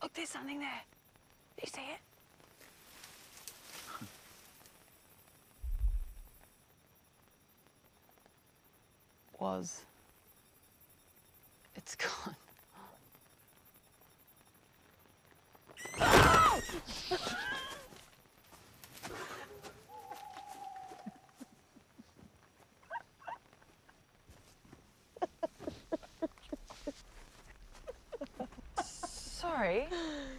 Look, there's something there. Do you see it? Was. It's gone. Sorry.